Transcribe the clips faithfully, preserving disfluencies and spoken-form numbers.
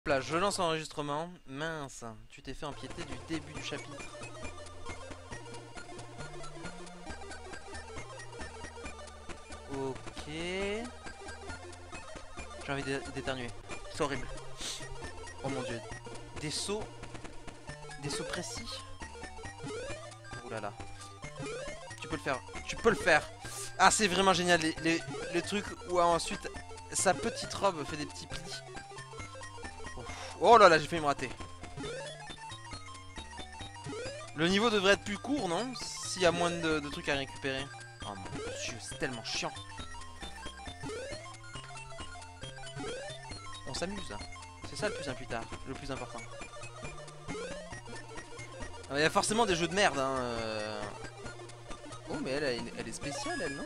Là, je lance l'enregistrement. Mince, tu t'es fait empiéter du début du chapitre. Ok. J'ai envie d'éternuer. C'est horrible. Oh mon dieu. Des sauts. Des sauts précis. Ouh là là. Tu peux le faire. Tu peux le faire. Ah, c'est vraiment génial. Les, les, les trucs où ensuite sa petite robe fait des petits plis. Oh là là, j'ai failli me rater. Le niveau devrait être plus court, non? S'il y a moins de, de trucs à récupérer. Oh mon dieu, c'est tellement chiant. On s'amuse. C'est ça le plus imputard, le plus important. Il y a forcément des jeux de merde, hein. Euh... Oh, mais elle, elle, elle est spéciale, elle, non?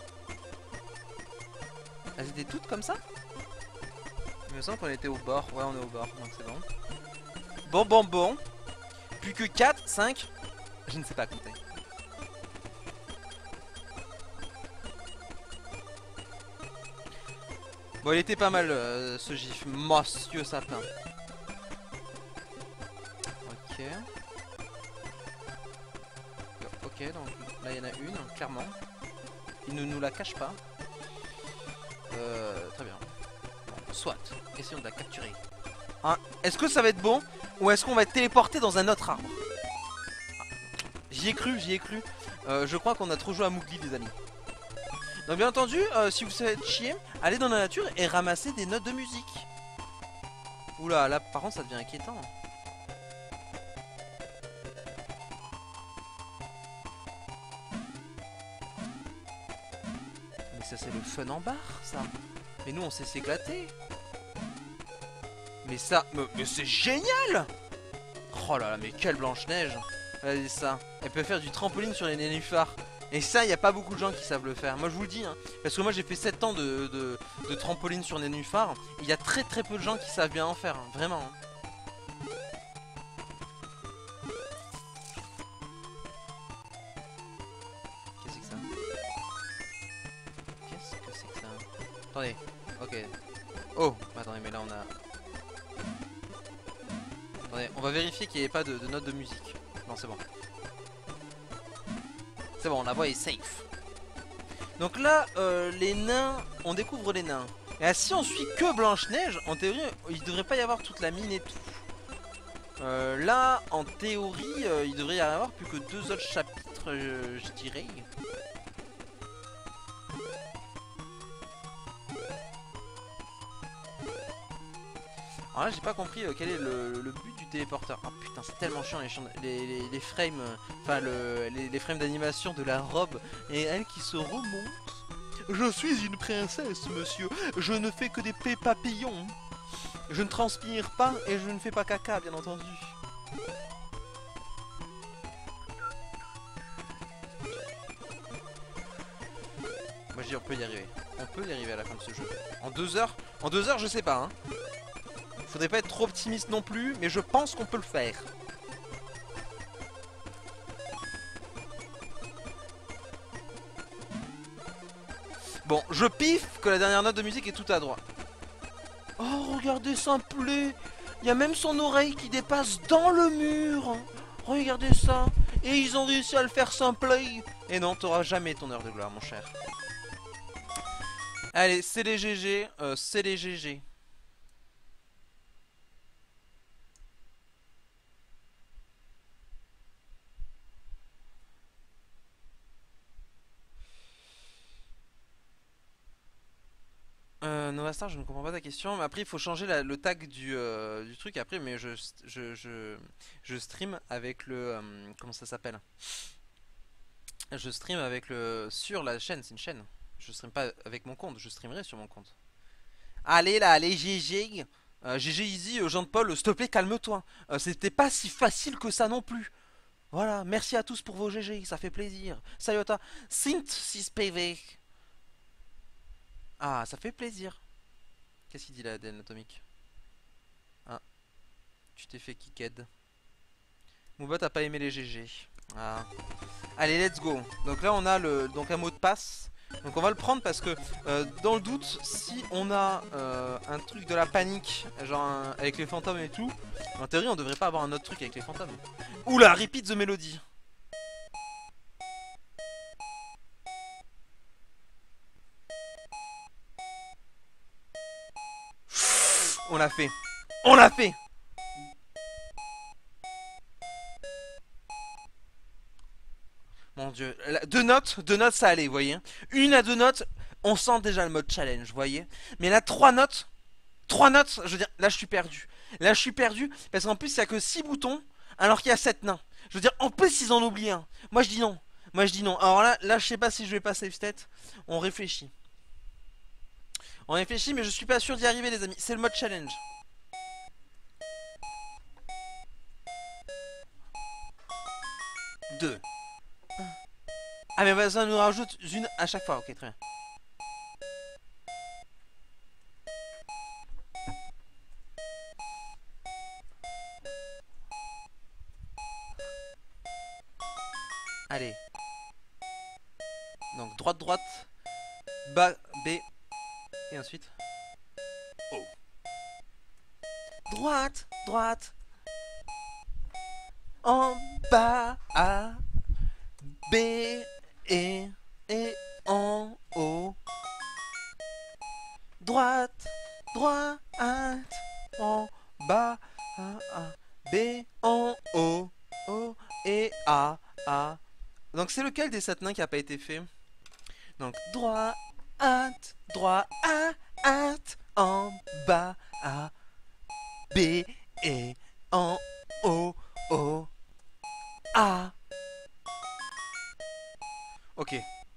Elles étaient toutes comme ça? Il me semble qu'on était au bord. Ouais, on est au bord, donc c'est bon. Bon, bon, bon. Plus que quatre, cinq. Je ne sais pas compter. Bon, il était pas mal euh, ce gif. Monsieur sapin. Ok. Ok, donc là il y en a une, clairement. Il ne nous la cache pas. Euh, très bien. Bon, soit, essayons de la capturer. Hein, est-ce que ça va être bon? Ou est-ce qu'on va être téléporté dans un autre arbre? Ah, j'y ai cru, j'y ai cru. Euh, je crois qu'on a trop joué à Mowgli, les amis. Donc bien entendu, euh, si vous savez chier, allez dans la nature et ramassez des notes de musique. Oula, là par contre ça devient inquiétant. Mais ça c'est le fun en barre, ça. Mais nous on sait s'éclater. Mais ça, mais, mais c'est génial. Oh là là, mais quelle Blanche-Neige. Regardez ça, elle peut faire du trampoline sur les nénuphars. Et ça, il n'y a pas beaucoup de gens qui savent le faire. Moi je vous le dis, hein, parce que moi j'ai fait sept ans de, de, de trampoline sur nénuphars. Il y a très très peu de gens qui savent bien en faire, hein, vraiment. Hein. Qu'est-ce que c'est que ça? Qu'est-ce que c'est que ça? Attendez, ok. Oh, attendez, mais là on a... Attendez, on va vérifier qu'il n'y ait pas de, de notes de musique. Non, c'est bon. C'est bon, la voix est safe. Donc là, euh, les nains, on découvre les nains. Et là, si on suit que Blanche-Neige, en théorie, il devrait pas y avoir toute la mine et tout. Euh, là, en théorie, euh, il devrait y avoir plus que deux autres chapitres, euh, je dirais. Alors là, j'ai pas compris euh, quel est le, le but du téléporteur. Oh putain, c'est tellement chiant les, les, les, les frames, enfin euh, le, les, les frames d'animation de la robe et elle qui se remonte. Je suis une princesse, monsieur. Je ne fais que des papillons. Je ne transpire pas et je ne fais pas caca, bien entendu. Moi je dis on peut y arriver. On peut y arriver à la fin de ce jeu. En deux heures En deux heures je sais pas hein. Faudrait pas être trop optimiste non plus, mais je pense qu'on peut le faire. Bon, je piffe que la dernière note de musique est tout à droite. Oh, regardez ça plaît. Il y a même son oreille qui dépasse dans le mur. Regardez ça. Et ils ont réussi à le faire sans play. Et non, t'auras jamais ton heure de gloire, mon cher. Allez, c'est les G G. Euh, c'est les G G. Euh, Novastar, je ne comprends pas ta question. Mais après, il faut changer la- le tag du, euh, du truc après. Mais je, je, je, je stream avec le... euh, comment ça s'appelle? Je stream avec le... sur la chaîne, c'est une chaîne. Je stream pas avec mon compte, je streamerai sur mon compte. Allez là, allez G G. Euh, G G Easy, euh, Jean-Paul, s'il te plaît, calme-toi. Euh, C'était pas si facile que ça non plus. Voilà, merci à tous pour vos G G, ça fait plaisir. Sayota, Sint six P V. Ah, ça fait plaisir. Qu'est-ce qu'il dit là, Aden Atomique? Ah, tu t'es fait kicked. Mouba, t'as pas aimé les G G. Ah. Allez, let's go. Donc là, on a le, donc un mot de passe. Donc on va le prendre parce que euh, dans le doute, si on a euh, un truc de la panique, genre un- avec les fantômes et tout, en théorie on devrait pas avoir un autre truc avec les fantômes. Oula, repeat the melody. On l'a fait. On l'a fait. Mon dieu. Deux notes, deux notes ça allait, vous voyez. Une à deux notes, on sent déjà le mode challenge, vous voyez. Mais là, trois notes, trois notes, je veux dire, là je suis perdu. Là je suis perdu parce qu'en plus il y a que six boutons alors qu'il y a sept nains. Je veux dire, en plus ils en oublient un. Moi je dis non. Moi je dis non. Alors là, là je sais pas si je vais pas save state. On réfléchit. On réfléchit mais je suis pas sûr d'y arriver les amis. C'est le mode challenge. Deux. Ah mais ça nous rajoute une à chaque fois. Ok, très bien. Allez. Donc droite, droite. Bas, B. Et ensuite. O. Droite, droite. En bas, A. B. Et. Et en haut. Droite, droite. En bas, A, A. B. En haut. O. Et A. A. Donc c'est lequel des sept nains qui a pas été fait? Donc droite, droite, en bas, A, B, et en haut, O, A. Ok.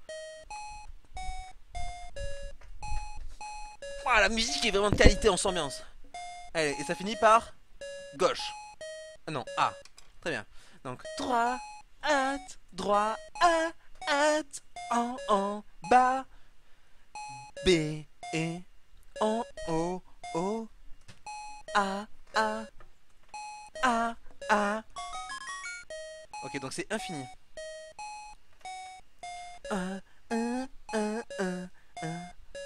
Wow, la musique est vraiment de qualité, on s'ambiance. Allez, et ça finit par gauche. Ah non, A. Très bien. Donc droite, droite, en, en bas, B, et en haut, O, A, A, A, A. Ok, donc c'est infini. un, un, un, un, un.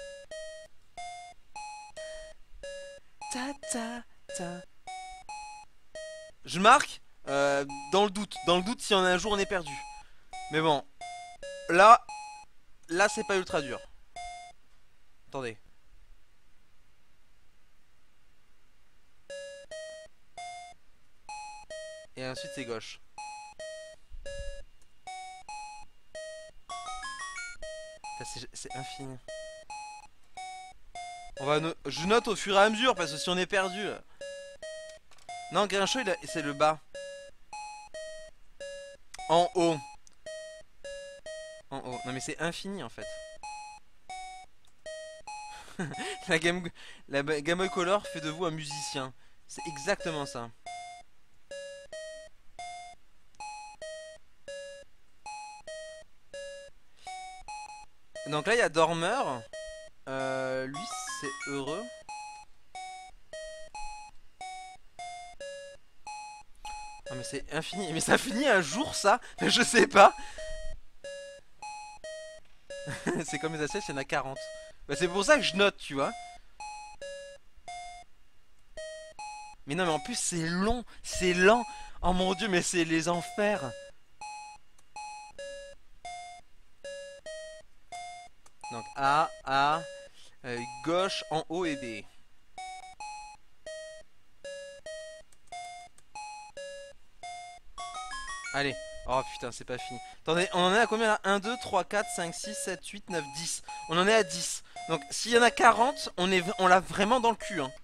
Ta, ta, ta. Je marque euh, dans le doute. Dans le doute si en un jour on est perdu. Mais bon. Là. Là c'est pas ultra dur. Attendez. Et ensuite c'est gauche. C'est infini. On va no Je note au fur et à mesure parce que si on est perdu. Non, Grinchot a... c'est le bas. En haut. En haut. Non mais c'est infini en fait. la, game... la Game Boy Color fait de vous un musicien. C'est exactement ça. Donc là il y a dormeur. Euh, lui c'est heureux. Ah mais c'est infini. Mais ça finit un jour ça. Je sais pas. C'est comme les assiettes, il y en a quarante. Bah c'est pour ça que je note, tu vois. Mais non mais en plus c'est long. C'est lent. Oh mon dieu mais c'est les enfers. Donc A, A, euh, gauche, en haut et B. Allez. Oh putain, c'est pas fini. Attendez, on en est à combien là? un, deux, trois, quatre, cinq, six, sept, huit, neuf, dix. On en est à dix. Donc s'il y en a quarante, on est, on l'a vraiment dans le cul. Hein.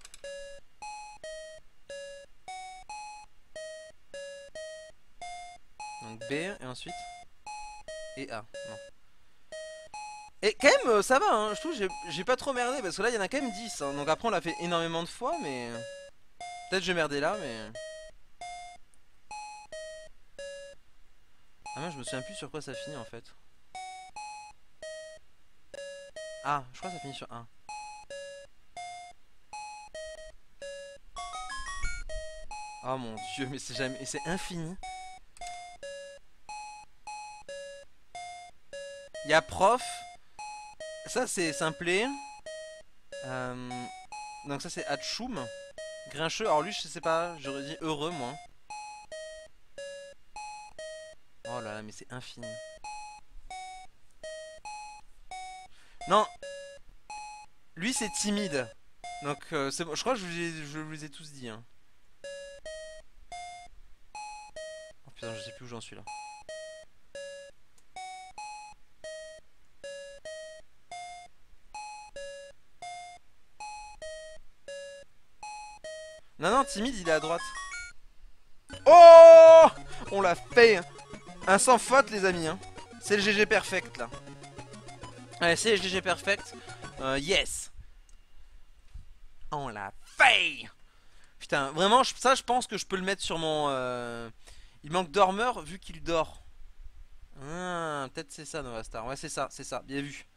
Donc B et ensuite et A. Non. Et quand même, euh, ça va, hein. Je trouve que j'ai pas trop merdé parce que là il y en a quand même dix. Hein. Donc après on l'a fait énormément de fois, mais peut-être j'ai merdé là, mais. Ah moi je me souviens plus sur quoi ça finit en fait. Ah, je crois que ça finit sur un. Oh mon dieu, mais c'est jamais. C'est infini. Il y a prof. Ça c'est simplé. Euh, donc ça c'est Hatchoum. Grincheux, alors lui je sais pas, j'aurais dit heureux moi. Oh là là mais c'est infini. Non, lui c'est timide. Donc euh, c'est bon, je crois que je vous, ai, je vous les ai tous dit hein. Oh putain je sais plus où j'en suis là. Non non timide il est à droite. Oh, on l'a fait. Un sans faute les amis hein. C'est le G G perfect là. Allez c'est le G G perfect. euh, Yes. On l'a fait. Putain vraiment je- ça je pense que je peux le mettre sur mon euh... Il manque dormeur vu qu'il dort. Ah, peut-être c'est ça Nova Star. Ouais c'est ça, c'est ça, bien vu.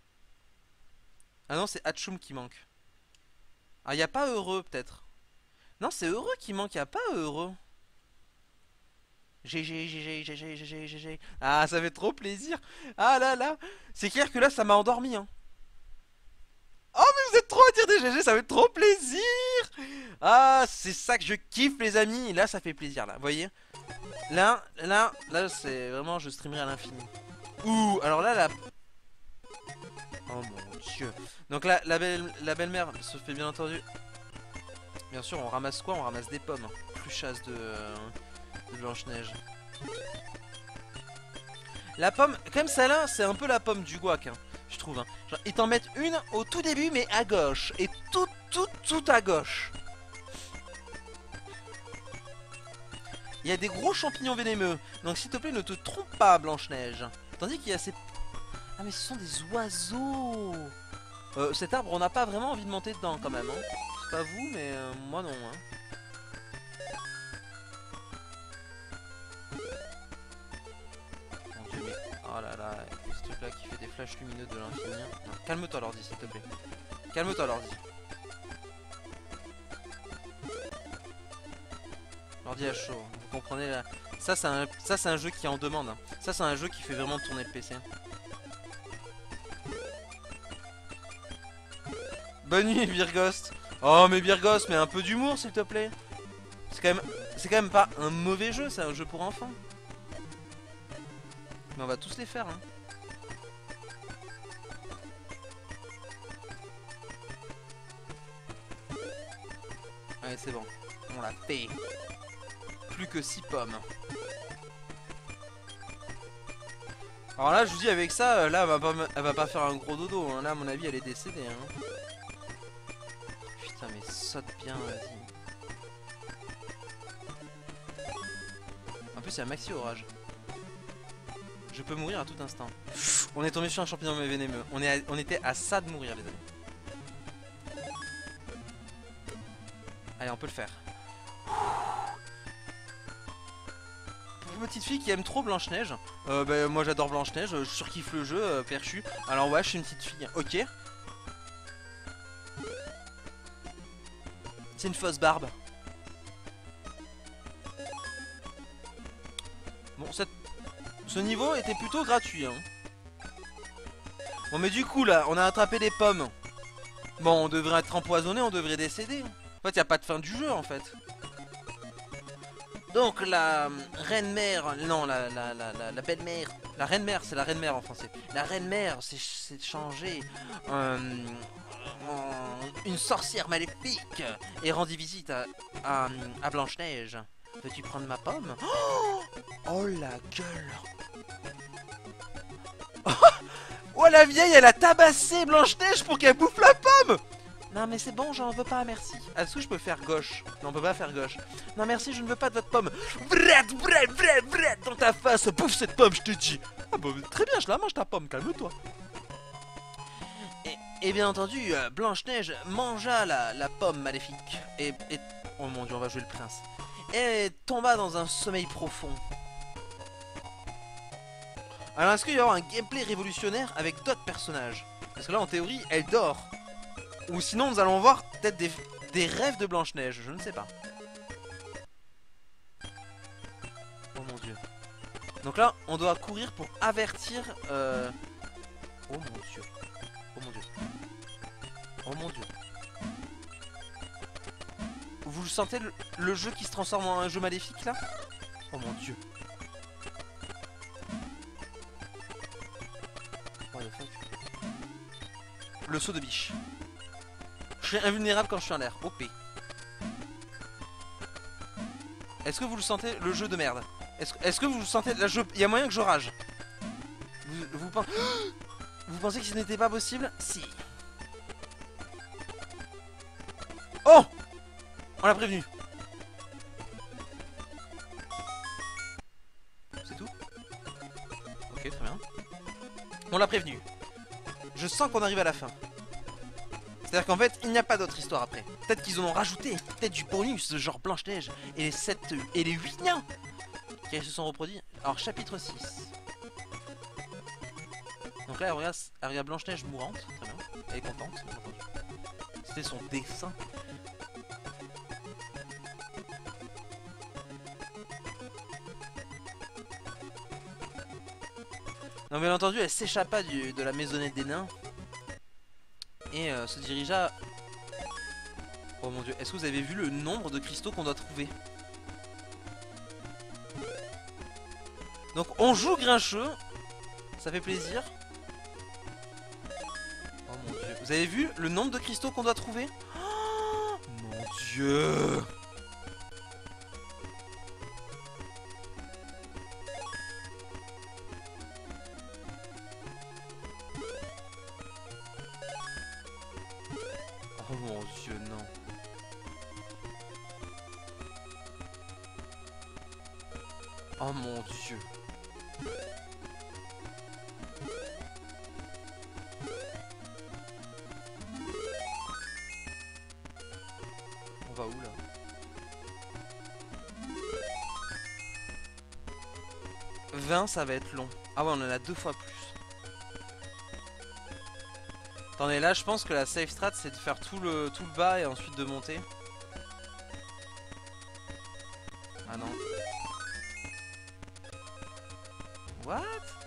Ah non c'est Hatchoum qui manque. Ah y a pas heureux peut-être. Non c'est heureux qui manque, y a pas heureux. G G, G G, G G, G G, G G. Ah, ça fait trop plaisir. Ah là là. C'est clair que là, ça m'a endormi. Hein. Oh, mais vous êtes trop à dire des G G, ça fait trop plaisir. Ah, c'est ça que je kiffe, les amis. Et là, ça fait plaisir, là. Vous voyez? Là, là, là, c'est vraiment, je streamerai à l'infini. Ouh, alors là, la... Oh mon dieu. Donc là, la belle, la belle-mère se fait bien entendu. Bien sûr, on ramasse quoi? On ramasse des pommes. Plus chasse de, euh, de Blanche-Neige. La pomme, comme ça là, c'est un peu la pomme du guac, hein, je trouve. Hein. Genre, ils t'en mettent une au tout début, mais à gauche. Et tout, tout, tout à gauche. Il y a des gros champignons vénémeux. Donc s'il te plaît, ne te trompe pas, Blanche-Neige. Tandis qu'il y a ces... Ah mais ce sont des oiseaux. euh, Cet arbre, on n'a pas vraiment envie de monter dedans quand même. Hein. C'est pas vous, mais euh, moi non. Hein. Mon dieu, mais... Oh là là, ce truc là qui fait des flashs lumineux de l'infini. Calme-toi l'ordi s'il te plaît. Calme-toi l'ordi. L'ordi a chaud, vous comprenez là. Ça c'est un... un jeu qui en demande. Hein. Ça c'est un jeu qui fait vraiment tourner le P C. Bonne nuit Virgost. Oh mais Virgost, mais un peu d'humour s'il te plaît. C'est quand même... C'est quand même pas un mauvais jeu, c'est un jeu pour enfants. Mais on va tous les faire hein. Allez c'est bon, on l'a fait. Plus que six pommes. Alors là je vous dis avec ça, là elle va pas, elle va pas faire un gros dodo hein. Là à mon avis elle est décédée hein. Putain mais saute bien vas-y. En plus il y a maxi orage. Je peux mourir à tout instant. On est tombé sur un champignon vénémeux. On, est à... on était à ça de mourir les amis. Allez on peut le faire. Petite fille qui aime trop Blanche-Neige. Euh, bah, moi j'adore Blanche-Neige, je surkiffe le jeu, euh, perchu. Alors ouais, je suis une petite fille. Ok. C'est une fausse barbe. Bon, cette... ce niveau était plutôt gratuit. Hein. Bon, mais du coup là, on a attrapé des pommes. Bon, on devrait être empoisonné, on devrait décéder. En fait, il n'y a pas de fin du jeu en fait. Donc la reine mère, non la, la, la, la, la belle mère, la reine mère, c'est la reine mère en français. La reine mère s'est changée euh, en une sorcière maléfique et rendit visite à, à, à Blanche-Neige. Veux-tu prendre ma pomme? Oh, oh la gueule. Oh la vieille, elle a tabassé Blanche-Neige pour qu'elle bouffe la pomme. Non mais c'est bon, j'en veux pas, merci. Est-ce que je peux faire gauche? Non, on peut pas faire gauche. Non merci, je ne veux pas de votre pomme. Bret, bret, bret, bret, dans ta face, bouffe cette pomme, je te dis. Ah bah très bien, je la mange ta pomme, calme-toi. Et, et bien entendu, euh, Blanche-Neige mangea la, la pomme maléfique. Et, et... Oh mon dieu, on va jouer le prince. Et tomba dans un sommeil profond. Alors est-ce qu'il va y avoir un gameplay révolutionnaire avec d'autres personnages? Parce que là en théorie, elle dort. Ou sinon nous allons voir peut-être des, des rêves de Blanche-Neige, je ne sais pas. Oh mon dieu. Donc là, on doit courir pour avertir... Euh... Oh mon dieu. mon dieu. Oh mon dieu. Vous sentez le, le jeu qui se transforme en un jeu maléfique là? Oh mon dieu. What the fuck. Le saut de biche. Je suis invulnérable quand je suis en l'air. O P. Est-ce que vous le sentez, le jeu de merde? Est-ce est que vous le sentez, la jeu... Il y a moyen que je rage. Vous, vous, pen... vous pensez que ce n'était pas possible? Si. Oh! On l'a prévenu. C'est tout? Ok, très bien. On l'a prévenu. Je sens qu'on arrive à la fin. C'est-à-dire qu'en fait, il n'y a pas d'autre histoire après. Peut-être qu'ils en ont rajouté. Peut-être du bonus, genre Blanche-Neige. Et les sept et les huit nains qui se sont reproduits. Alors, chapitre six. Donc là, elle regarde, elle regarde Blanche-Neige mourante. Très bien. Elle est contente. C'était son dessin. Non, bien entendu, elle s'échappa de la maisonnette des nains. Et euh, se dirigea... Oh mon dieu, est-ce que vous avez vu le nombre de cristaux qu'on doit trouver? Donc on joue grincheux. Ça fait plaisir. Oh mon dieu. Vous avez vu le nombre de cristaux qu'on doit trouver? Oh mon dieu. Oh mon dieu, non. Oh mon dieu. On va où là? vingt, ça va être long. Ah ouais, on en a deux fois plus. Attendez, là je pense que la safe strat c'est de faire tout le, tout le bas et ensuite de monter. Ah non. What?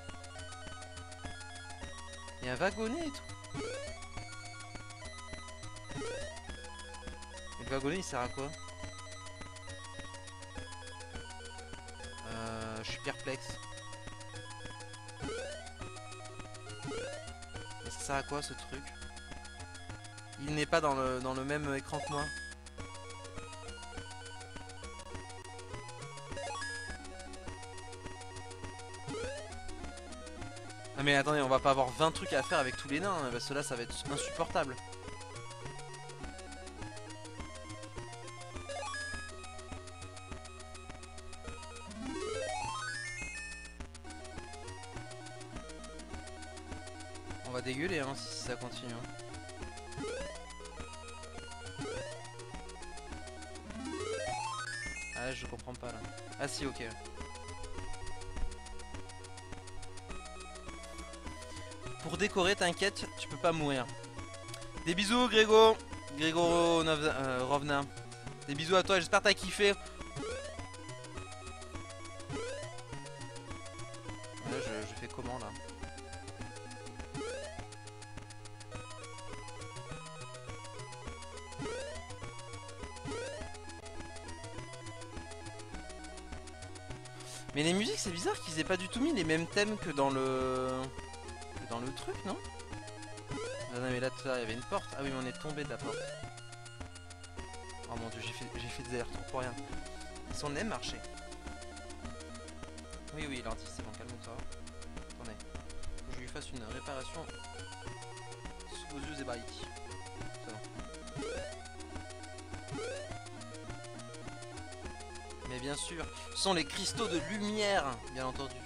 Il y a un wagonnet et tout. Et le wagonnet il sert à quoi? Euh, je suis perplexe. Ça sert à quoi ce truc? Il n'est pas dans le, dans le même écran que moi. Ah mais attendez, on va pas avoir vingt trucs à faire avec tous les nains, hein, parce que là ça va être insupportable. On va dégueuler hein, si ça continue. Hein. Ah je comprends pas là. Ah si, ok. Pour décorer, t'inquiète, tu peux pas mourir. Des bisous Grégo. Grégo euh, Rovna. Des bisous à toi, j'espère que t'as kiffé. Là je, je fais comment là? Mais les musiques c'est bizarre qu'ils aient pas du tout mis les mêmes thèmes que dans le... que dans le truc, non? Ah non mais là tout à l'heure il y avait une porte. Ah oui mais on est tombé de la porte. Oh mon dieu, j'ai fait, j'ai fait des allers-retours pour rien. Si on aime marcher. Oui oui l'ordi c'est bon, calme-toi. Attendez, faut que je lui fasse une réparation sous vos yeux ébahis. C'est bon. Mais bien sûr, ce sont les cristaux de lumière, bien entendu.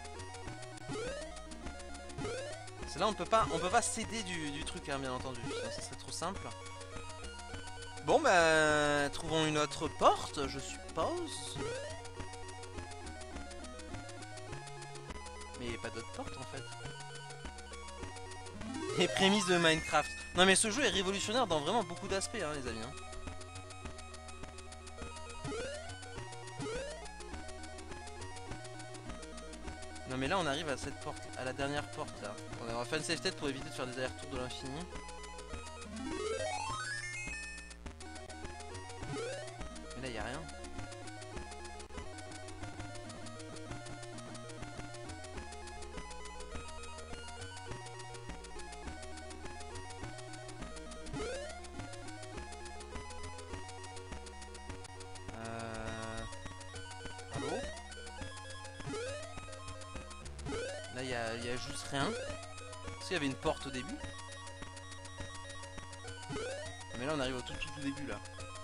C'est là on peut pas, on peut pas céder du, du truc, hein, bien entendu. Sinon ça serait trop simple. Bon bah, trouvons une autre porte, je suppose. Mais il n'y a pas d'autre porte en fait. Les prémices de Minecraft. Non mais ce jeu est révolutionnaire dans vraiment beaucoup d'aspects, hein, les amis. Hein. Non mais là on arrive à cette porte, à la dernière porte là. On va faire une save state pour éviter de faire des allers-retours de l'infini. Mais là y a rien. Euh... Allô? Là, il y a, y a juste rien. Est-ce qu'il y avait une porte au début? Mais là, on arrive au tout, tout, tout début, là.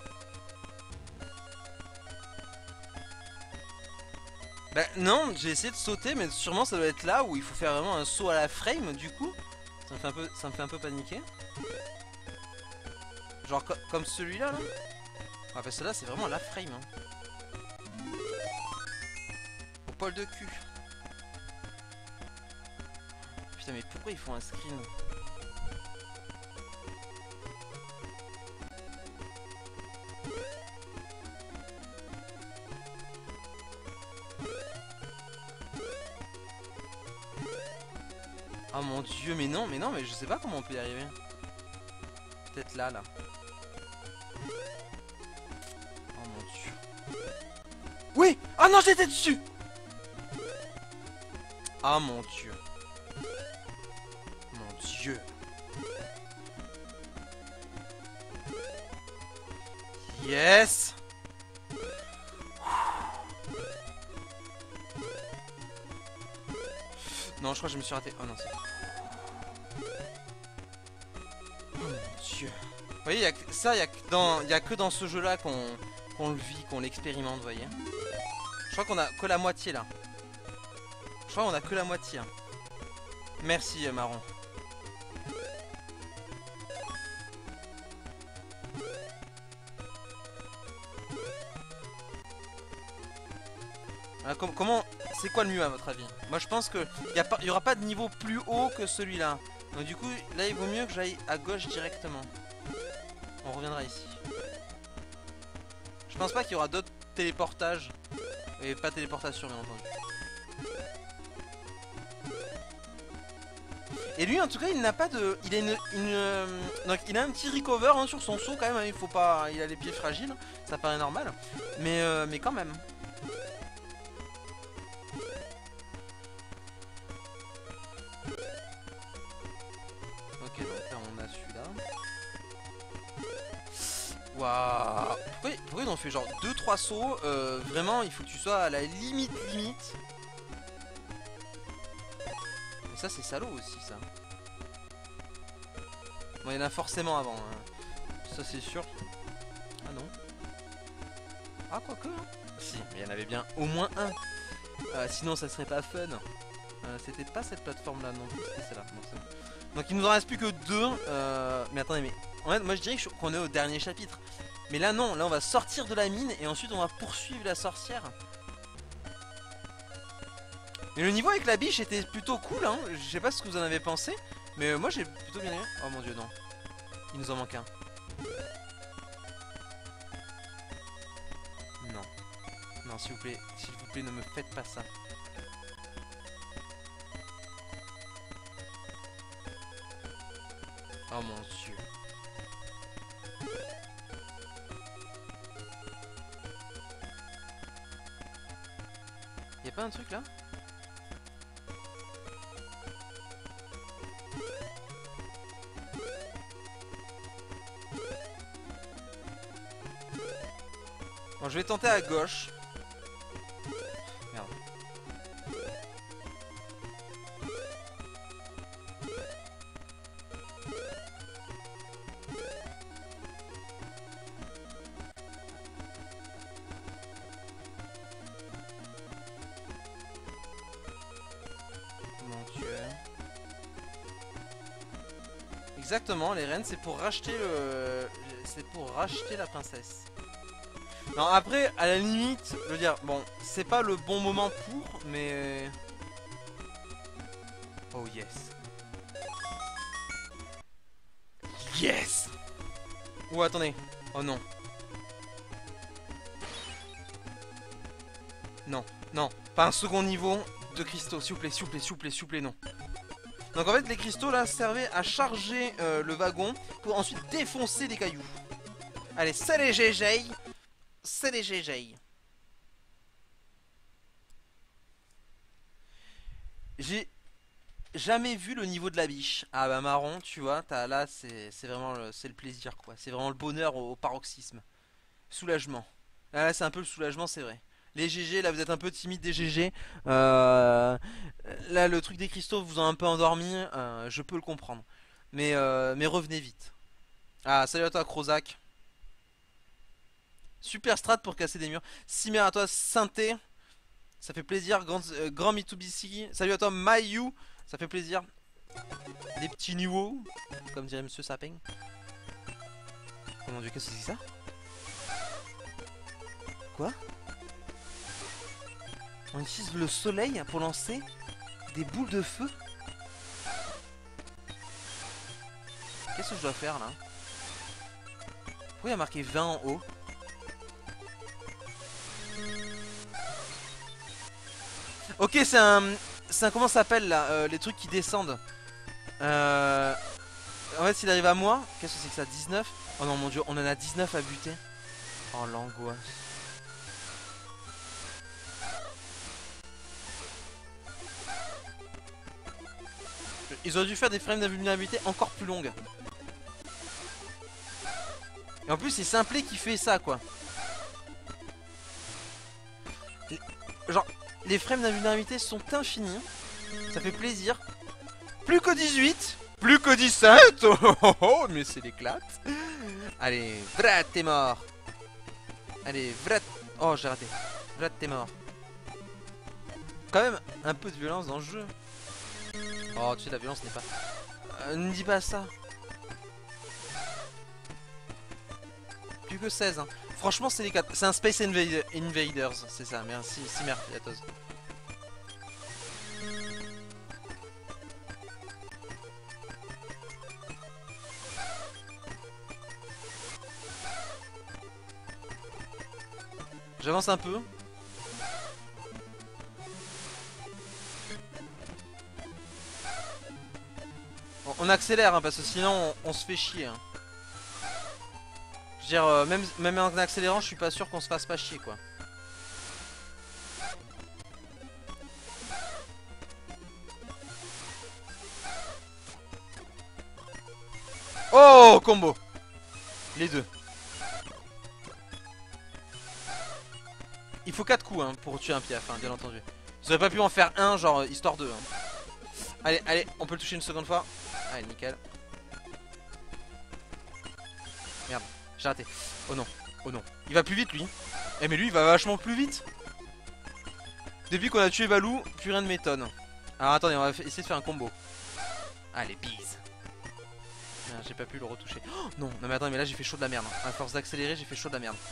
Bah non, j'ai essayé de sauter, mais sûrement ça doit être là où il faut faire vraiment un saut à la frame, du coup. Ça me fait un peu, ça me fait un peu paniquer. Genre co comme celui-là, là. Ah bah celui-là, c'est vraiment la frame. Hein. Au poil de cul. Putain, mais pourquoi ils font un screen? Oh mon dieu, mais non, mais non, mais je sais pas comment on peut y arriver. Peut-être là, là. Oh mon dieu. Oui! Ah non, j'étais dessus! Ah mon dieu. Mon dieu. Yes! Non, je crois que je me suis raté. Oh non, c'est... Oh mon dieu. Vous voyez, y a que... ça, il n'y a, a que dans ce jeu-là qu'on qu'on le vit, qu'on l'expérimente, vous voyez. Je crois qu'on a que la moitié, là. Je crois qu'on a que la moitié. Hein. Merci, euh, Marron. Alors, com comment... C'est quoi le mieux à votre avis? Moi je pense que il n'y aura pas de niveau plus haut que celui-là. Donc du coup là il vaut mieux que j'aille à gauche directement. On reviendra ici. Je pense pas qu'il y aura d'autres téléportages. Et pas téléportation bien entendu. Et lui en tout cas il n'a pas de... Il a une... une euh... Donc il a un petit recover hein, sur son saut quand même. Hein. Il faut pas... Il a les pieds fragiles. Ça paraît normal. Mais, euh... Mais quand même. Waouh. Pourquoi, pourquoi ils ont fait genre deux trois sauts euh, vraiment il faut que tu sois à la limite limite. Et ça c'est salaud aussi ça. Bon il y en a forcément avant hein. Ça c'est sûr. Ah non. Ah quoique hein. Si mais il y en avait bien au moins un euh, sinon ça serait pas fun. euh, C'était pas cette plateforme là non plus. C'était celle-là. Bon, bon. Donc il nous en reste plus que deux euh, mais attendez mais en fait moi je dirais qu'on est au dernier chapitre. Mais là non, là on va sortir de la mine et ensuite on va poursuivre la sorcière. Mais le niveau avec la biche était plutôt cool hein. Je sais pas ce que vous en avez pensé. Mais moi j'ai plutôt bien aimé. Oh mon dieu non. Il nous en manque un. Non. Non s'il vous plaît, s'il vous plaît ne me faites pas ça. Oh mon dieu. Y'a pas un truc là? Bon, je vais tenter à gauche. Merde. Exactement, les reines c'est pour racheter le... C'est pour racheter la princesse. Non après, à la limite, je veux dire, bon, c'est pas le bon moment pour, mais... Oh yes. Yes. Oh attendez, oh non. Non, non, pas un second niveau, de cristaux, s'il vous plaît, s'il vous plaît, s'il vous plaît, s'il vous plaît, non. Donc en fait les cristaux là servaient à charger euh, le wagon pour ensuite défoncer des cailloux. Allez, c'est les G G. C'est les G G. J'ai jamais vu le niveau de la biche. Ah bah marron, tu vois, as, là c'est vraiment le, c'est le plaisir quoi. C'est vraiment le bonheur au, au paroxysme. Soulagement. Ah, là c'est un peu le soulagement, c'est vrai. Les G G, là vous êtes un peu timide des G G. Euh, là le truc des cristaux vous a un peu endormi. Euh, je peux le comprendre. Mais, euh, mais revenez vite. Ah salut à toi Crozak. Super strat pour casser des murs. Cimer à toi Synthé. Ça fait plaisir. Grand, euh, grand Mitsubishi. Salut à toi Mayu. Ça fait plaisir. Des petits niveaux. Comme dirait Monsieur Sapin. Oh mon dieu, qu'est-ce que c'est ça? Quoi? On utilise le soleil pour lancer des boules de feu? Qu'est-ce que je dois faire là? Pourquoi il y a marqué vingt en haut? Ok, c'est un... C'est un... Comment ça s'appelle là euh, les trucs qui descendent. Euh... En fait, s'il arrive à moi... Qu'est-ce que c'est que ça? dix-neuf? Oh non, mon dieu, on en a dix-neuf à buter. Oh, l'angoisse. Ils auraient dû faire des frames d'invulnérabilité encore plus longues. Et en plus, c'est Simplet qui fait ça, quoi. Genre, les frames d'invulnérabilité sont infinis. Ça fait plaisir. Plus que dix-huit. Plus que dix-sept. Oh, oh, oh, mais c'est l'éclate. Allez, Vrat, t'es mort. Allez, Vrat. Oh, j'ai raté. Vrat, t'es mort. Quand même, un peu de violence dans le jeu. Oh, tu sais, la violence n'est pas... Euh, ne dis pas ça. Plus que seize, hein. Franchement, c'est les quatre. C'est un Space Invader... Invaders, c'est ça. Merci, si merci, Atos. J'avance un peu. On accélère hein, parce que sinon on, on se fait chier. Hein. Je veux dire, euh, même, même en accélérant, je suis pas sûr qu'on se fasse pas chier quoi. Oh, combo. Les deux. Il faut quatre coups hein, pour tuer un piaf, hein, bien entendu. Vous auriez pas pu en faire un, genre histoire deux. Hein. Allez, allez, on peut le toucher une seconde fois. Allez, nickel. Merde, j'ai raté. Oh non, oh non. Il va plus vite lui. Eh mais lui il va vachement plus vite. Depuis qu'on a tué Valou, plus rien ne m'étonne. Alors attendez, on va essayer de faire un combo. Allez, bise. J'ai pas pu le retoucher. Oh, non, non mais attends, mais là j'ai fait chaud de la merde. À force d'accélérer, j'ai fait chaud de la merde.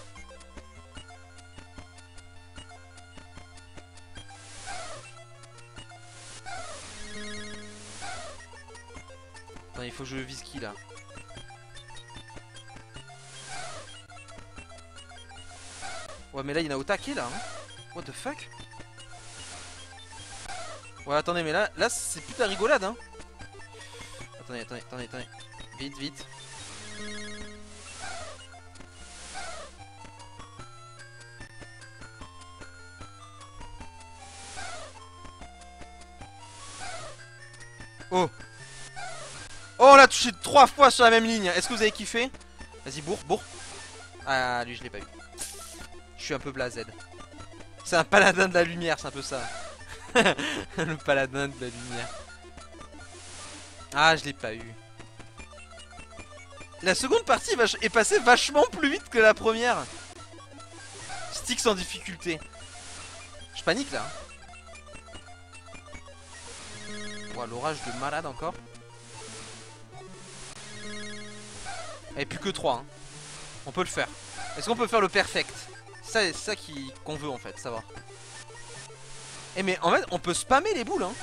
Attends, il faut que je vise qui là? Ouais mais là il y en a au taquet là hein. What the fuck? Ouais attendez mais là, là c'est plus de la rigolade hein. Attendez, attendez, attendez, attendez. Vite, vite. Oh. Oh on l'a touché trois fois sur la même ligne. Est-ce que vous avez kiffé? Vas-y bourre, bourre. Ah lui je l'ai pas eu. Je suis un peu blasé. C'est un paladin de la lumière, c'est un peu ça. Le paladin de la lumière. Ah, je l'ai pas eu. La seconde partie est passée vachement plus vite que la première. Styx en difficulté. Je panique là. Oh, l'orage de malade encore. Et plus que trois. Hein. On peut le faire. Est-ce qu'on peut faire le perfect? C'est ça, ça qu'on veut en fait, savoir. Eh mais en fait on peut spammer les boules hein.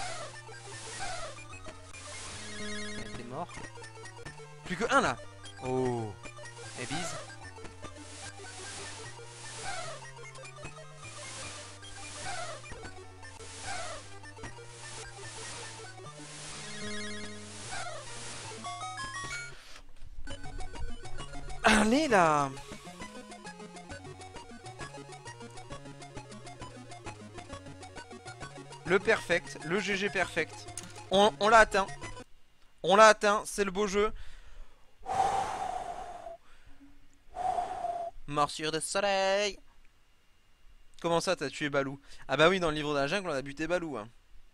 T'es mort. Plus que un là. Oh. Et bise. Allez là. Le perfect, le G G perfect. On, on l'a atteint. On l'a atteint, c'est le beau jeu. Morsure de soleil. Comment ça t'as tué Balou? Ah bah oui, dans le livre de la jungle on a buté Balou hein.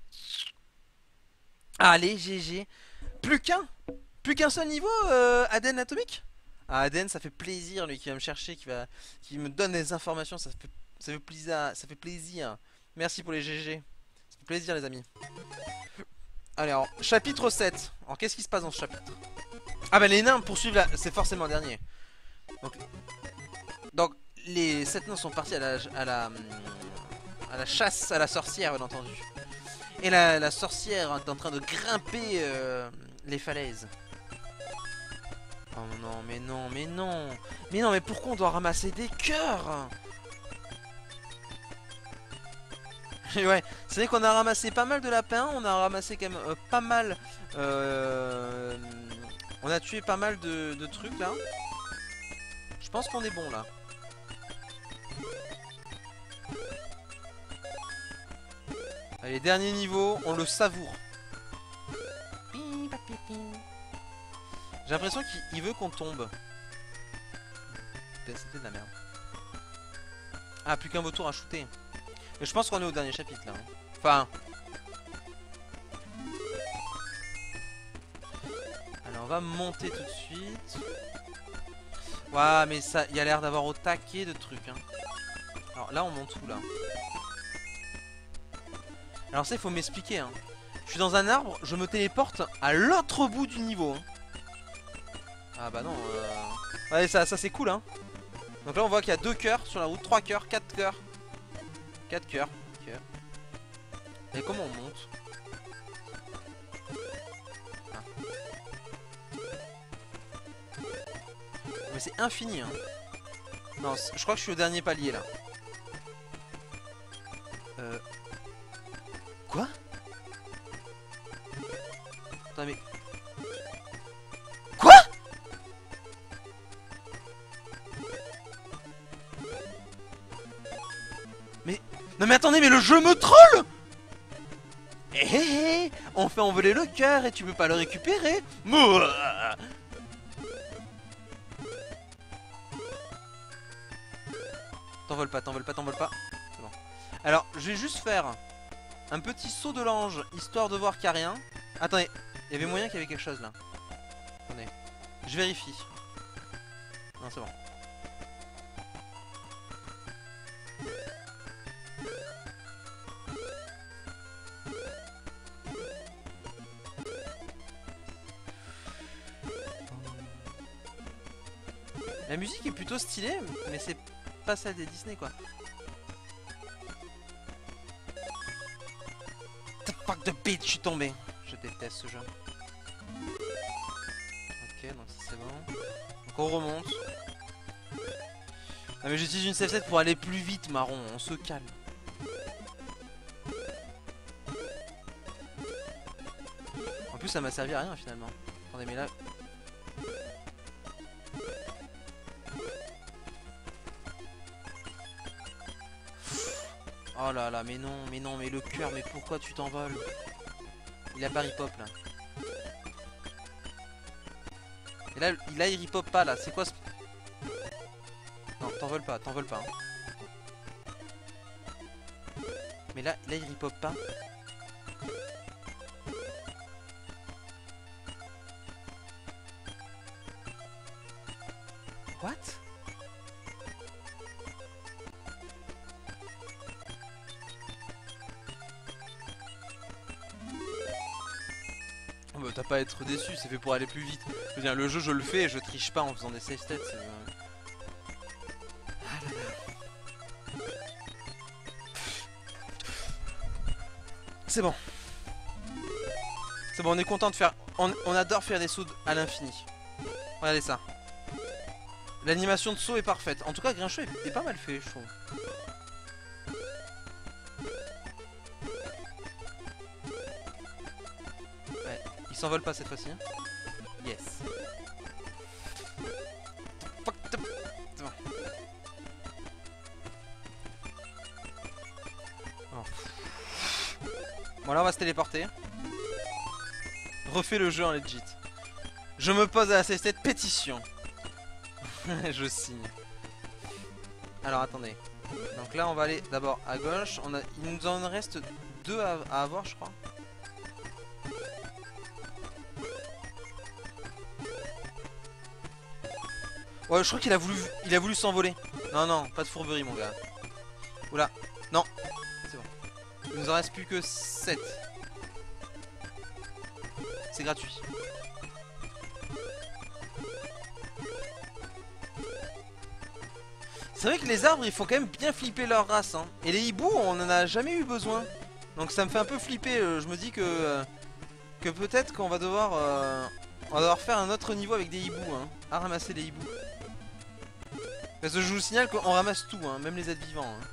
Allez G G. Plus qu'un Plus qu'un seul niveau euh, Aden Atomique. Ah Aden ça fait plaisir lui qui va me chercher, qui va qui me donne des informations, ça fait, ça fait plaisir, ça fait plaisir. Merci pour les G G. Ça fait plaisir les amis. Allez alors, chapitre sept. Alors qu'est-ce qui se passe dans ce chapitre? Ah bah les nains poursuivent la... c'est forcément le dernier. Donc, Donc les sept nains sont partis à la, à la, à la chasse à la sorcière bien entendu. Et la, la sorcière est en train de grimper euh, les falaises. Oh non mais non mais non. Mais non mais pourquoi on doit ramasser des cœurs? Ouais, c'est vrai qu'on a ramassé pas mal de lapins, on a ramassé quand même euh, pas mal... Euh, on a tué pas mal de, de trucs là. Je pense qu'on est bon là. Allez, dernier niveau, on le savoure. J'ai l'impression qu'il veut qu'on tombe. C'était de la merde. Ah, plus qu'un vautour à shooter. Mais je pense qu'on est au dernier chapitre là. Hein. Enfin. Alors on va monter tout de suite. Waouh, mais ça, il y a l'air d'avoir au taquet de trucs. Hein. Alors là on monte où là? Alors ça il faut m'expliquer. Hein. Je suis dans un arbre, je me téléporte à l'autre bout du niveau. Hein. Ah bah non. Euh... Ouais ça, ça c'est cool hein. Donc là on voit qu'il y a deux cœurs sur la route, trois cœurs, quatre cœurs. quatre cœurs. Okay. Et comment on monte? Ah. Mais c'est infini hein. Non, je crois que je suis au dernier palier là. Euh... Quoi? Attends mais... Quoi? Mais... Non mais attendez, mais le jeu me troll. Hé hé hé. On fait envoler le cœur et tu peux pas le récupérer. Mouah. T'envole pas, t'envole pas, t'envole pas. C'est bon. Alors, je vais juste faire un petit saut de l'ange, histoire de voir qu'il n'y a rien. Attendez, il y avait moyen qu'il y avait quelque chose là. Attendez, je vérifie. Non, c'est bon. La musique est plutôt stylée, mais c'est pas celle des Disney quoi. The fuck de bitch, je suis tombé. Je déteste ce jeu. Ok, donc ça c'est bon. Donc on remonte. Ah mais j'utilise une save set pour aller plus vite, marron, on se calme. En plus ça m'a servi à rien finalement. Attendez mais là... Oh là là, mais non, mais non, mais le cœur, mais pourquoi tu t'envoles? Il a pas ripop là. Et là, là il ripop pas là, c'est quoi ce... Non, t'envoles pas, t'envoles pas. Hein. Mais là, là il ripop pas. What? Oh bah, t'as pas à être déçu, c'est fait pour aller plus vite. Je veux dire, le jeu je le fais et je triche pas en faisant des save stats. Euh... Ah là là. C'est bon. C'est bon, on est content de faire... On, on adore faire des sauts à l'infini. Regardez ça. L'animation de saut est parfaite. En tout cas, Grincheux est, est pas mal fait, je trouve. Ouais, il s'envole pas cette fois-ci. Hein. Yes. Fuck Bon là on va se téléporter. Refais le jeu en legit. Je me pose à cette pétition. Je signe. Alors attendez. Donc là on va aller d'abord à gauche. On a... Il nous en reste deux à, à avoir je crois. Ouais je crois qu'il a voulu il a voulu s'envoler. Non non pas de fourberie mon gars. Oula. Non. C'est bon. Il nous en reste plus que sept. C'est gratuit. C'est vrai que les arbres, il faut quand même bien flipper leur race. Hein. Et les hiboux, on en a jamais eu besoin. Donc ça me fait un peu flipper. Euh, je me dis que euh, que peut-être qu'on va devoir euh, on va devoir faire un autre niveau avec des hiboux. Hein, à ramasser les hiboux. Parce que je vous signale qu'on ramasse tout, hein, même les êtres vivants. Hein.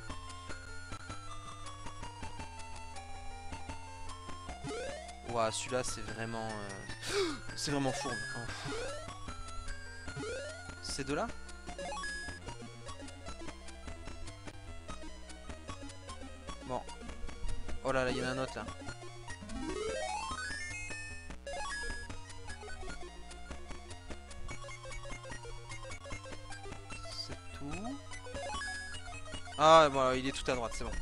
Ouah, celui-là c'est vraiment... Euh... c'est vraiment fourbe. Oh. Ces deux-là? Bon. Oh là là, il y en a un autre là. C'est tout. Ah bon, il est tout à droite, c'est bon.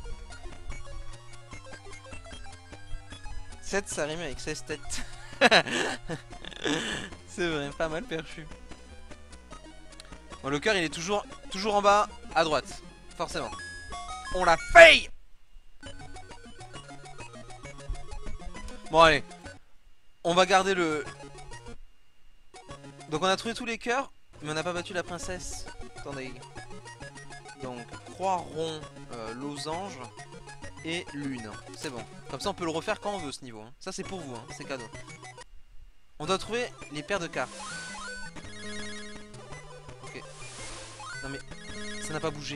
sept ça rime avec seize têtes. C'est vrai, pas mal perchu. Bon, le cœur il est toujours, toujours en bas à droite. Forcément. On l'a fait. Bon allez. On va garder le... Donc on a trouvé tous les cœurs. Mais on n'a pas battu la princesse. Attendez. Donc croix, rond, euh, losange et lune. C'est bon. Comme ça on peut le refaire quand on veut ce niveau. Hein. Ça c'est pour vous, hein. C'est cadeau. On doit trouver les paires de cartes. Ok. Non mais ça n'a pas bougé.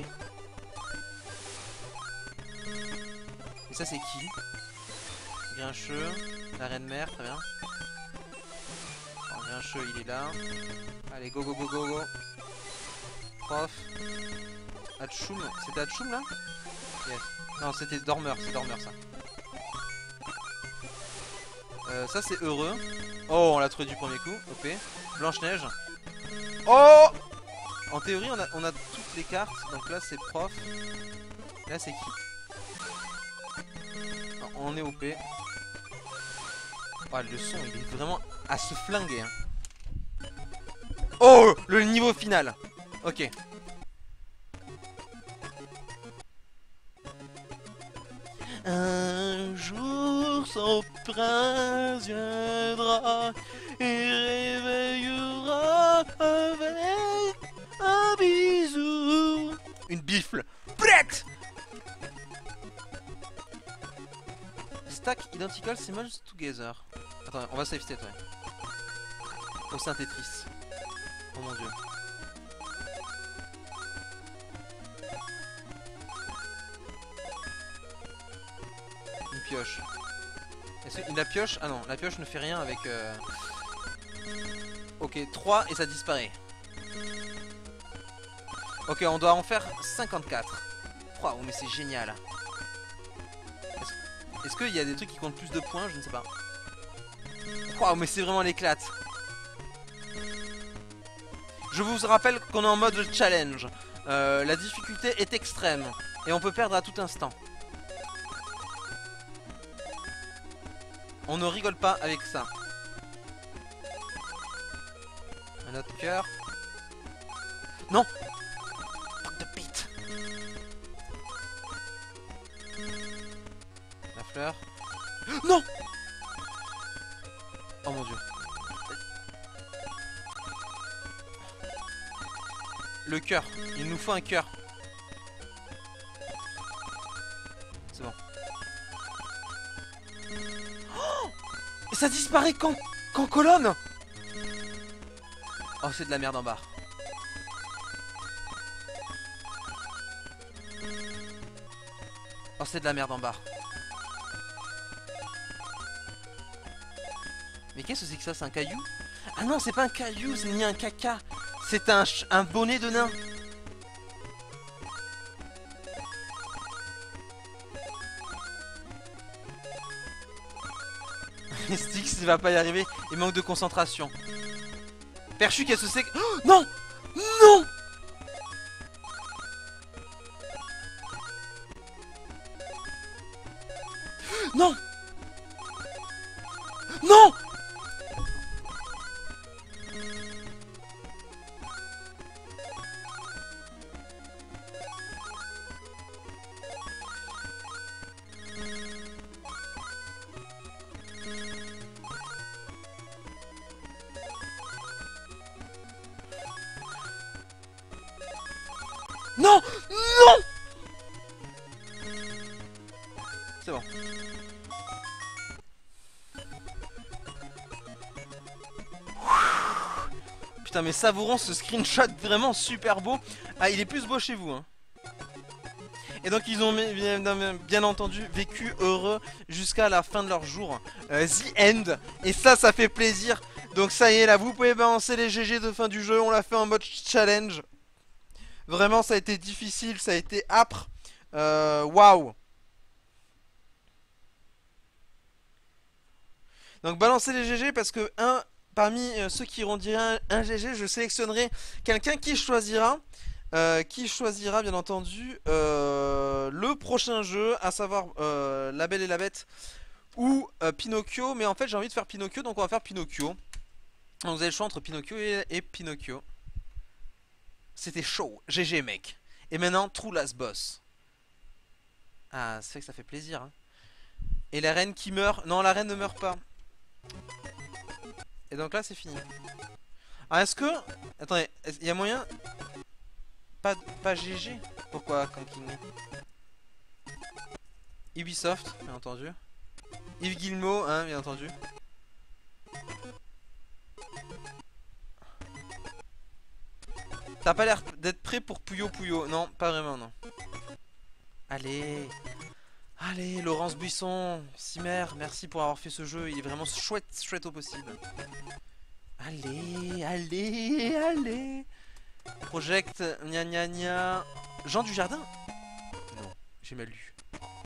Et ça c'est qui? Grincheux, la reine mère, très bien. Alors, Grincheux il est là. Allez go go go go go. Prof. Hatchoum, c'était Hatchoum là? Yes. Non c'était Dormeur, c'est Dormeur ça. Euh, ça c'est heureux. Oh on l'a trouvé du premier coup, O P. Blanche-Neige. Oh. En théorie on a, on a toutes les cartes. Donc là c'est prof. Là c'est qui? Non, on est O P. Oh le son il est vraiment à se flinguer hein. Oh le niveau final. Ok. Un jour son prince viendra et réveillera avec un bisou. Une bifle prête. Stack identical symbols together. Attends, on va save state, ouais. Oh, c'est un Tetris. Oh mon dieu. Une pioche. Est-ce que la pioche... Ah non, la pioche ne fait rien avec... Euh... Ok, trois et ça disparaît. Ok, on doit en faire cinquante-quatre. Waouh, mais c'est génial. Est-ce Est-ce qu'il y a des trucs qui comptent plus de points? Je ne sais pas. Waouh, mais c'est vraiment l'éclate. Je vous rappelle qu'on est en mode challenge. Euh, la difficulté est extrême. Et on peut perdre à tout instant. On ne rigole pas avec ça. Un autre cœur. Non. Fuck de bite. La fleur. Non. Oh mon dieu. Le cœur. Il nous faut un cœur. C'est bon. Oh, et ça disparaît quand, quand colonne. Oh c'est de la merde en barre. Oh c'est de la merde en barre. Mais qu'est-ce que c'est que ça? C'est un caillou? Ah non c'est pas un caillou, c'est ni un caca. C'est un, un bonnet de nain. Styx il va pas y arriver, il manque de concentration. Perchu qu'elle se sait... Oh, non. Non. Non. Non. Non. Non. C'est bon. Putain mais savourons ce screenshot vraiment super beau. Ah il est plus beau chez vous hein. Et donc ils ont bien, bien entendu vécu heureux jusqu'à la fin de leur jour. euh, The End. Et ça ça fait plaisir. Donc ça y est là vous pouvez balancer les G G de fin du jeu. On l'a fait en mode challenge. Vraiment ça a été difficile, ça a été âpre. Waouh wow. Donc balancez les G G parce que un, parmi euh, ceux qui iront dire un, un G G, je sélectionnerai quelqu'un qui choisira, euh, qui choisira bien entendu euh, le prochain jeu, à savoir euh, La Belle et la Bête ou euh, Pinocchio. Mais en fait j'ai envie de faire Pinocchio, donc on va faire Pinocchio. Donc vous avez le choix entre Pinocchio et, et Pinocchio. C'était chaud, G G mec. Et maintenant True Last Boss. Ah c'est vrai que ça fait plaisir hein. Et la reine qui meurt, non la reine ne meurt pas. Et donc là c'est fini. Ah est-ce que... Attendez, il y a moyen... Pas, pas G G. Pourquoi Kankini? Ubisoft, bien entendu. Yves Guillemot, hein, bien entendu. T'as pas l'air d'être prêt pour Puyo Puyo. Non, pas vraiment, non. Allez. Allez, Laurence Buisson, Simer, merci pour avoir fait ce jeu. Il est vraiment chouette, chouette au possible. Allez, allez, allez. Project, gna gna gna. Jean Dujardin? Non, j'ai mal lu.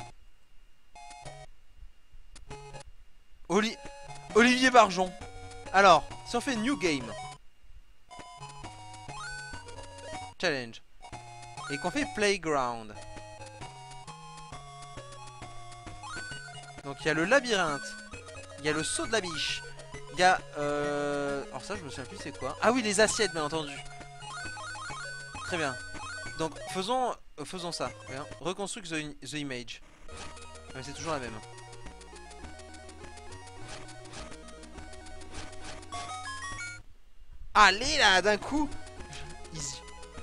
Oli Olivier Barjon. Alors, si on fait New Game Challenge et qu'on fait Playground. Donc il y a le labyrinthe, il y a le saut de la biche, il y a... Euh... Alors ça je me souviens plus c'est quoi. Ah oui les assiettes bien entendu. Très bien. Donc faisons, euh, faisons ça. Reconstruct the, the image. Mais c'est toujours la même. Allez là d'un coup. Easy.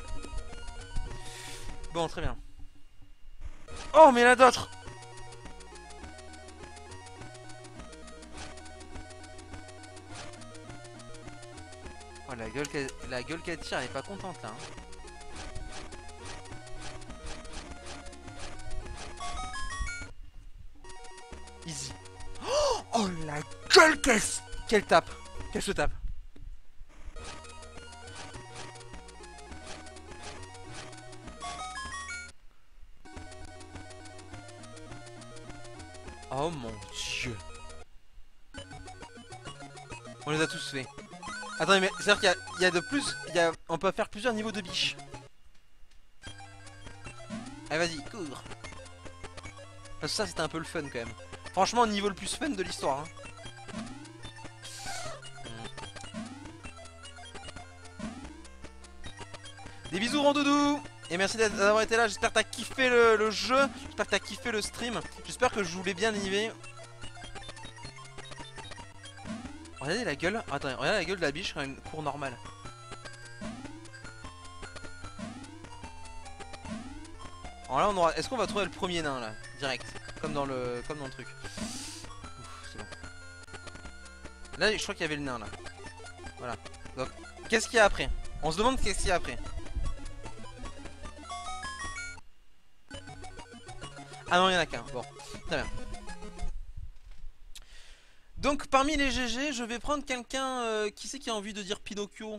Bon très bien. Oh mais il y en a d'autres. Oh la gueule qu'elle la gueule qu'elle tire, elle est pas contente là. Hein. Easy. Oh, oh la gueule qu'elle qu'elle tape. Qu'elle se tape. Oh mon dieu. On les a tous fait. Attendez mais c'est à dire qu'il y, y a de plus y a, on peut faire plusieurs niveaux de biche. Allez vas-y cours. Parce que ça c'était un peu le fun quand même. Franchement niveau le plus fun de l'histoire hein. Des bisous Rondoudou. Et merci d'avoir été là, j'espère que t'as kiffé le, le jeu. J'espère que t'as kiffé le stream. J'espère que je voulais bien animer. Regardez la gueule, attendez, regardez la gueule de la biche quand une cour normale. Alors là on aura... Est-ce qu'on va trouver le premier nain là? Direct. Comme dans le. Comme dans le truc. Ouf, c'est bon. Là je crois qu'il y avait le nain là. Voilà. Donc qu'est-ce qu'il y a après? On se demande qu'est-ce qu'il y a après. Ah non il y en a qu'un. Bon. Très bien. Donc parmi les G G, je vais prendre quelqu'un... Euh, qui c'est qui a envie de dire Pinocchio?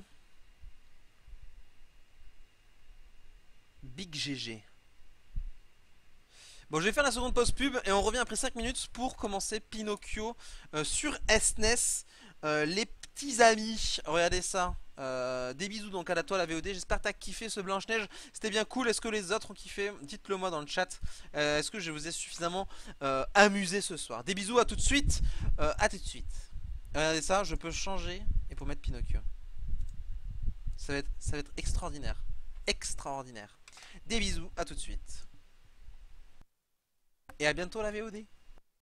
Big G G. Bon, je vais faire la seconde pause pub et on revient après cinq minutes pour commencer Pinocchio euh, sur S N E S. Euh, les petits amis, regardez ça. Euh, des bisous donc à toi la V O D. J'espère que t'as kiffé ce Blanche-Neige. C'était bien cool. Est-ce que les autres ont kiffé? Dites-le moi dans le chat. Euh, Est-ce que je vous ai suffisamment euh, amusé ce soir? Des bisous, à tout de suite. Euh, à tout de suite. Regardez ça, je peux changer et pour mettre Pinocchio. Ça va être, ça va être extraordinaire. Extraordinaire. Des bisous, à tout de suite. Et à bientôt la V O D.